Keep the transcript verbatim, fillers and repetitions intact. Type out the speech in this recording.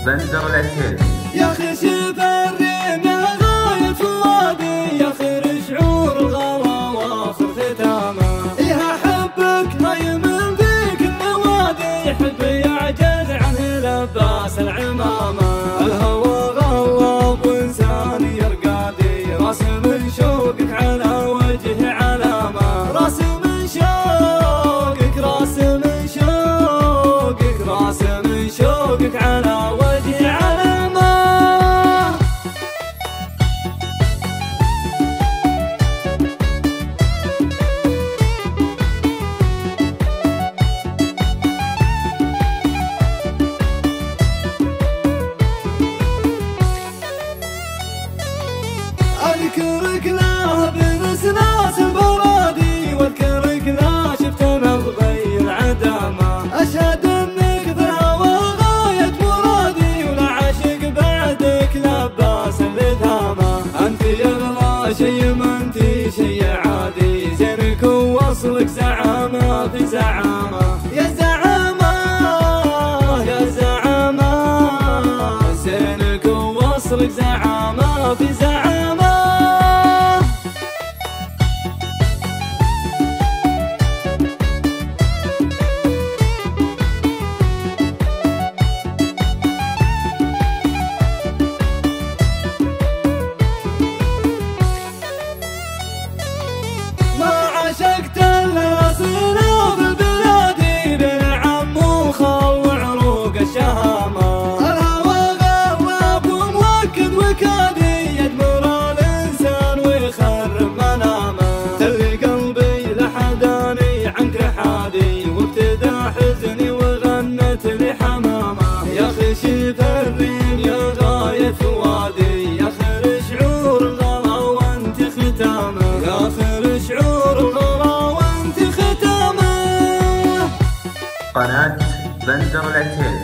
بندر العتيل. يا خشب الريم يا غاية فؤادي، يا خير شعور الغلا واخر ختامه. إيه أحبك هيمن فيك النوادي، حبي يعجز عنه لباس العمامة. الهوى غواب وإنسان يرقادي، راسي من شوقك على وجهي علامة. راسي من شوقك، راسي من شوقك، راسي من شوقك على وجهي علامة. أذكرك لا بنسناس البرادي، واذكرك لا شفت مغبي العدامة. أشهد انك في الهوى غاية مرادي، ولا عاشق بعدك لباس اللثامة. انت يغلى شي ما انت شي عادي، زينك ووصلك زعامة في زعامة. يا زعامة يا زعامة، زينك ووصلك زعامة في زعامة. عشقت الأصيلة في البلادي، بين عم وخال وعروق الشهامة. الهوى غواب وموكد وكادي، يدمر الإنسان ويخرب منامه. تلي قلبي لحداني عنك حادي، وابتدى حزني وغنت لي حمامة. يا خشيف الريم يا غاية فؤادي، يا خير شعور الغلا وانت ختامه. يا خير شعور الغلا وانت ختامه. قناة بندر العتيل.